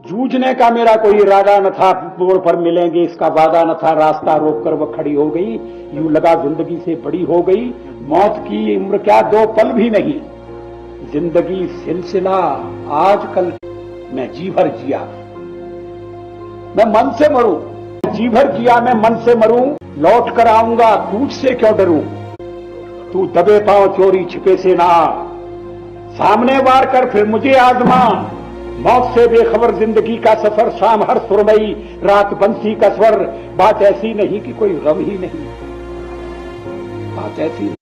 जूझने का मेरा कोई इरादा न था, मोड़ पर मिलेंगे इसका वादा न था, रास्ता रोककर वह खड़ी हो गई, यूं लगा जिंदगी से बड़ी हो गई, मौत की उम्र क्या 2 पल भी नहीं, जिंदगी सिलसिला आजकल, मैं जी भर जिया, मैं मन से मरूं, जी भर जिया मैं मन से मरूं, लौट कर आऊंगा तुझसे क्यों डरूं, तू दबे पांव चोरी छिपे से ना, सामने वार कर फिर मुझे आजमा, मौत से बेखबर जिंदगी का सफर, शाम हर सुरमई रात बंसी का स्वर, बात ऐसी नहीं कि कोई गम ही नहीं, बात ऐसी